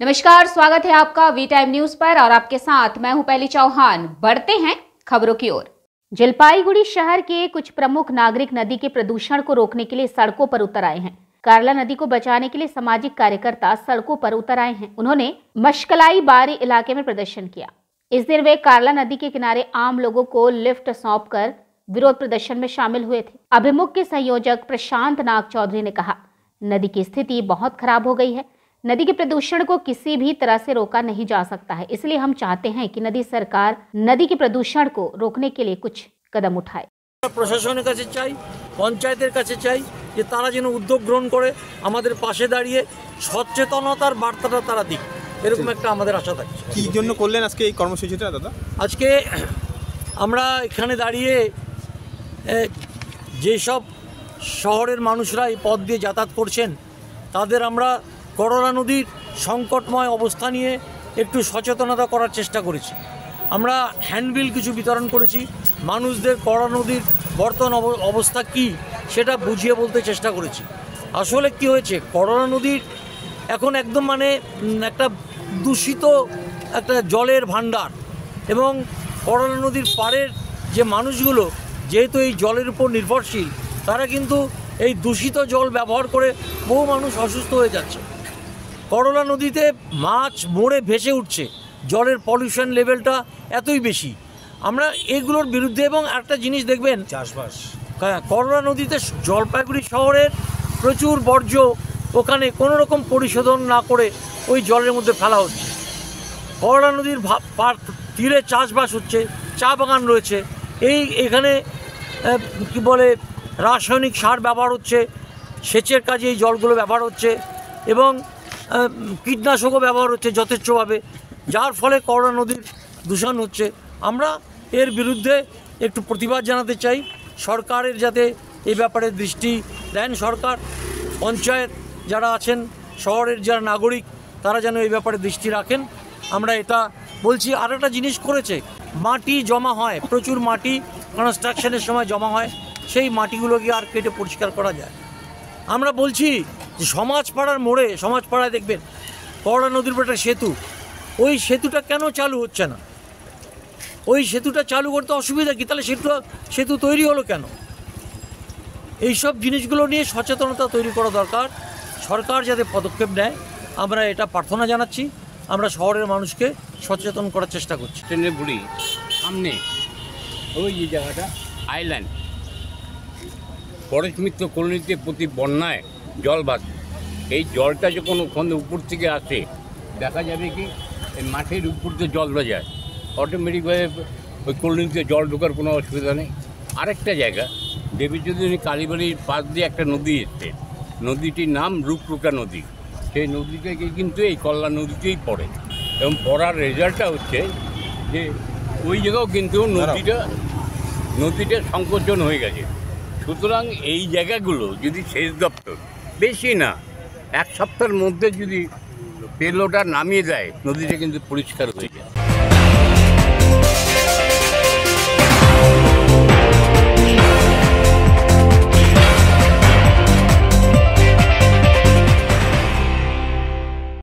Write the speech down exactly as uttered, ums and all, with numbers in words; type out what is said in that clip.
नमस्कार, स्वागत है आपका वी टाइम न्यूज पर और आपके साथ मैं हूं पहली चौहान। बढ़ते हैं खबरों की ओर। जलपाईगुड़ी शहर के कुछ प्रमुख नागरिक नदी के प्रदूषण को रोकने के लिए सड़कों पर उतर आए हैं। कारला नदी को बचाने के लिए सामाजिक कार्यकर्ता सड़कों पर उतर आए हैं। उन्होंने मशकलाई बारी इलाके में प्रदर्शन किया। इस दिन वे कारला नदी के किनारे आम लोगों को लिफ्ट सौंप कर विरोध प्रदर्शन में शामिल हुए थे। अभिमुख के संयोजक प्रशांत नाग चौधरी ने कहा, नदी की स्थिति बहुत खराब हो गई है। नदी के प्रदूषण को किसी भी तरह से रोका नहीं जा सकता है, इसलिए हम चाहते हैं कि नदी सरकार नदी के प्रदूषण को रोकने के लिए कुछ कदम उठाए। প্রশাসনের কাছে চাই, পঞ্চায়েতের কাছে চাই যে তারা যেন উদ্যোগ গ্রহণ করে আমাদের পাশে দাঁড়িয়ে সচেতনতার বার্তাটা তারা দিক, এরকম একটা আমাদের আশা থাকছে। কি জন্য করলেন আজকে এই কর্মসূচিটা দাদা? আজকে আমরা এখানে দাঁড়িয়ে যেসব শহরের মানুষরা এই পথ দিয়ে যাতায়াত করছেন তাদের আমরা করলা নদীর সংকটময় অবস্থা নিয়ে একটু সচেতনতা করার চেষ্টা করেছি। আমরা হ্যান্ডবিল কিছু বিতরণ করেছি, মানুষদের করলা নদীর বর্তমান অবস্থা কি সেটা বুঝিয়ে বলতে চেষ্টা করেছি। আসলে কি হয়েছে, করলা নদীর এখন একদম মানে একটা দূষিত একটা জলের ভান্ডার এবং করলা নদীর পাড়ের যে মানুষগুলো যেহেতু এই জলের উপর নির্ভরশীল, তারা কিন্তু এই দূষিত জল ব্যবহার করে বহু মানুষ অসুস্থ হয়ে যাচ্ছে। করলা নদীতে মাছ মরে ভেসে উঠছে, জলের পলিউশন লেভেলটা এতই বেশি। আমরা এগুলোর বিরুদ্ধে এবং একটা জিনিস দেখবেন, চাষবাস হ্যাঁ, করলা নদীতে জলপাইগুড়ি শহরের প্রচুর বর্জ্য ওখানে কোনো রকম পরিশোধন না করে ওই জলের মধ্যে ফেলা হচ্ছে। করলা নদীর তীরে চাষবাস হচ্ছে, চা বাগান রয়েছে, এই এখানে কি বলে রাসায়নিক সার ব্যবহার হচ্ছে, সেচের কাজে এই জলগুলো ব্যবহার হচ্ছে এবং কীটনাশকও ব্যবহার হচ্ছে যথেচ্ছভাবে, যার ফলে করলা নদীর দূষণ হচ্ছে। আমরা এর বিরুদ্ধে একটু প্রতিবাদ জানাতে চাই, সরকারের যাতে এই ব্যাপারে দৃষ্টি দেন। সরকার, পঞ্চায়েত যারা আছেন, শহরের যারা নাগরিক, তারা যেন এই ব্যাপারে দৃষ্টি রাখেন। আমরা এটা বলছি। আর একটা জিনিস করেছে, মাটি জমা হয়, প্রচুর মাটি কনস্ট্রাকশনের সময় জমা হয়, সেই মাটিগুলোকে আর কেটে পরিষ্কার করা যায়। আমরা বলছি যে সমাজপাড়ার মোড়ে, সমাজপাড়ায় দেখবেন করলা নদীর উপর একটা সেতু, ওই সেতুটা কেন চালু হচ্ছে না? ওই সেতুটা চালু করতে অসুবিধা কি? তাহলে সেতু সেতু তৈরি হলো কেন? এইসব জিনিসগুলো নিয়ে সচেতনতা তৈরি করা দরকার। সরকার যাতে পদক্ষেপ নেয়, আমরা এটা প্রার্থনা জানাচ্ছি। আমরা শহরের মানুষকে সচেতন করার চেষ্টা করছি। ট্রেনে বুড়ি সামনে ওই যে জায়গাটা আইল্যান্ড, পরেশ মিত্র কলোনিতে প্রতি বন্যায় জল বাঁধে। এই জলটা যখন ওখানে উপর থেকে আসে, দেখা যাবে কি এই মাঠের উপর দিয়ে জল যায়, অটোমেটিকভাবে ওই কলোনিতে জল ঢোকার কোনো অসুবিধা নেই। আরেকটা জায়গা, দেবীচৌধুরী কালীবাড়ির পাশ দিয়ে একটা নদী এসছে, নদীটির নাম রূপরুকা নদী। সেই নদী থেকে কিন্তু এই করলা নদীতেই পড়ে এবং পড়ার রেজাল্টটা হচ্ছে যে ওই জায়গাও কিন্তু নদীটা নদীটা সংকোচন হয়ে গেছে। সুতরাং এই জায়গাগুলো যদি সেচ দপ্তর বেশি না এক সপ্তাহের মধ্যে যদি পেলোটা নামিয়ে দেয়, নদীটা কিন্তু পরিষ্কার হয়ে যায়।